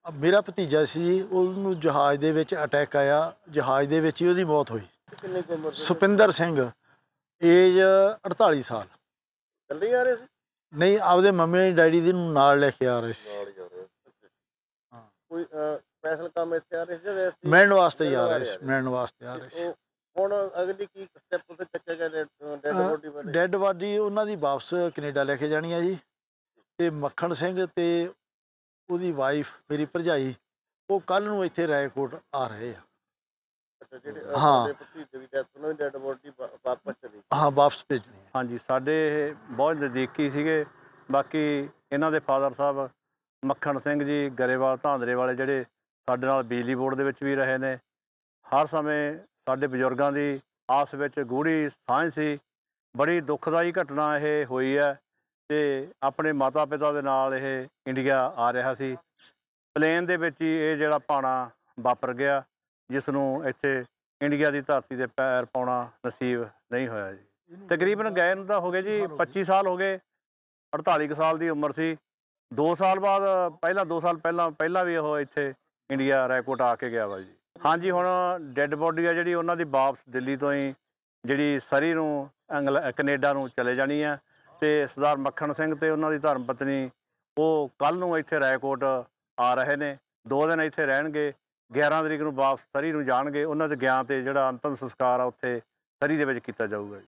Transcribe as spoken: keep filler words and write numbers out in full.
ਅ ਮੇਰਾ ਭਤੀਜਾ ਸੀ ਜੀ, ਉਹਨੂੰ ਜਹਾਜ਼ ਦੇ ਵਿੱਚ ਅਟੈਕ ਆਇਆ, ਜਹਾਜ਼ ਦੇ ਵਿੱਚ ਹੀ ਉਹਦੀ ਮੌਤ ਹੋਈ। ਕਿੰਨੀ ਕੁ ਉਮਰ ਸੀ? ਸੁਪਿੰਦਰ ਸਿੰਘ, ਏਜ ਅੜਤਾਲੀ ਸਾਲ। ਇਕੱਲੇ ਹੀ ਆ ਰਹੇ ਸੀ? ਨਹੀਂ, ਆਪਦੇ ਮੰਮੀ ਡੈਡੀ ਦੀ ਨੂੰ ਨਾਲ ਲੈ ਕੇ ਆ ਰਹੇ ਸੀ। ਨਾਲ ਹੀ ਆ ਰਹੇ ਸੀ। ਹਾਂ, ਕੋਈ ਸਪੈਸ਼ਲ ਕੰਮ ਇੱਥੇ ਆ ਰਹੇ ਸੀ ਜਾਂ ਵੈਸੇ ਹੀ ਮਿਲਣ ਵਾਸਤੇ ਹੀ ਆ ਮਿਲਣ ਰਹੇ ਸੀ, ਮਿਲਣ ਵਾਸਤੇ ਆ ਰਹੇ ਸੀ। ਉਹ ਹੁਣ ਅਗਲੀ ਕੀ ਸਟੈਪ ਤੇ ਚੱਕਿਆ ਗਿਆ ਡੈਡ ਬੋਡੀ ਬਾਰੇ? ਡੈੱਡ ਬਾਡੀ ਉਹਨਾਂ ਦੀ ਵਾਪਸ ਕੈਨੇਡਾ ਲੈ ਕੇ ਜਾਣੀ ਆ ਜੀ। ਤੇ ਮੱਖਣ ਸਿੰਘ ਤੇ ਉਹਦੀ ਵਾਈਫ, ਮੇਰੀ ਭਰਜਾਈ, ਉਹ ਕੱਲ੍ਹ ਨੂੰ ਇੱਥੇ ਰਾਏਕੋਟ ਆ ਰਹੇ ਆ। ਅੱਛਾ, ਜਿਹੜੇ ਹਾਂ। ਤੁਹਾਡੇ ਭਤੀਜੇ ਦੀ ਡੈਥ ਉਹਨਾਂ ਦੀ ਡੈਡ ਬੋਡੀ ਵਾਪਸ ਚਲੀ? ਹਾਂ, ਵਾਪਸ ਭੇਜਣੀ ਹੈ। ਹਾਂਜੀ, ਸਾਡੇ ਇਹ ਬਹੁਤ ਨਜ਼ਦੀਕੀ ਸੀਗੇ। ਬਾਕੀ ਇਹਨਾਂ ਦੇ ਫਾਦਰ ਸਾਹਿਬ ਮੱਖਣ ਸਿੰਘ ਜੀ ਗਰੇਵਾਲ ਧਾਂਦਰੇ ਵਾਲੇ, ਜਿਹੜੇ ਸਾਡੇ ਨਾਲ ਬਿਜਲੀ ਬੋਰਡ ਦੇ ਵਿੱਚ ਵੀ ਰਹੇ ਨੇ। ਹਰ ਸਮੇਂ ਸਾਡੇ ਬਜ਼ੁਰਗਾਂ ਦੀ ਆਪਸ ਵਿੱਚ ਗੂੜ੍ਹੀ ਸਾਂਝ ਸੀ। ਬੜੀ ਦੁਖਦਾਈ ਘਟਨਾ ਇਹ ਹੋਈ ਹੈ ਅਤੇ ਆਪਣੇ ਮਾਤਾ ਪਿਤਾ ਦੇ ਨਾਲ ਇਹ ਇੰਡੀਆ ਆ ਰਿਹਾ ਸੀ। ਪਲੇਨ ਦੇ ਵਿੱਚ ਹੀ ਇਹ ਜਿਹੜਾ ਭਾਣਾ ਵਾਪਰ ਗਿਆ, ਜਿਸ ਨੂੰ ਇੱਥੇ ਇੰਡੀਆ ਦੀ ਧਰਤੀ 'ਤੇ ਪੈਰ ਪਾਉਣਾ ਨਸੀਬ ਨਹੀਂ ਹੋਇਆ ਜੀ। ਤਕਰੀਬਨ ਗਏ ਨੂੰ ਤਾਂ ਹੋ ਗਏ ਜੀ ਪੱਚੀ ਸਾਲ ਹੋ ਗਏ। ਅੜਤਾਲੀ ਕੁ ਸਾਲ ਦੀ ਉਮਰ ਸੀ। ਦੋ ਸਾਲ ਬਾਅਦ, ਪਹਿਲਾਂ ਦੋ ਸਾਲ ਪਹਿਲਾਂ ਪਹਿਲਾਂ ਵੀ ਉਹ ਇੱਥੇ ਇੰਡੀਆ ਰਾਏਕੋਟ ਆ ਕੇ ਗਿਆ ਵਾ ਜੀ। ਹਾਂਜੀ, ਹੁਣ ਡੈੱਡ ਬੋਡੀ ਆ ਜਿਹੜੀ ਉਹਨਾਂ ਦੀ ਵਾਪਸ ਦਿੱਲੀ ਤੋਂ ਹੀ ਜਿਹੜੀ ਸਰੀ ਨੂੰ ਇੰਗਲ ਕੈਨੇਡਾ ਨੂੰ ਚਲੇ ਜਾਣੀ ਹੈ। ਅਤੇ ਸਰਦਾਰ ਮੱਖਣ ਸਿੰਘ ਅਤੇ ਉਹਨਾਂ ਦੀ ਧਰਮ ਪਤਨੀ ਉਹ ਕੱਲ੍ਹ ਨੂੰ ਇੱਥੇ ਰਾਏਕੋਟ ਆ ਰਹੇ ਨੇ। ਦੋ ਦਿਨ ਇੱਥੇ ਰਹਿਣਗੇ। ਗਿਆਰਾਂ ਤਰੀਕ ਨੂੰ ਵਾਪਸ ਸਰੀ ਨੂੰ ਜਾਣਗੇ। ਉਹਨਾਂ ਦੇ ਗਿਆਨ 'ਤੇ ਜਿਹੜਾ ਅੰਤਿਮ ਸੰਸਕਾਰ ਆ ਉੱਥੇ ਸਰੀ ਦੇ ਵਿੱਚ ਕੀਤਾ ਜਾਊਗਾ ਜੀ।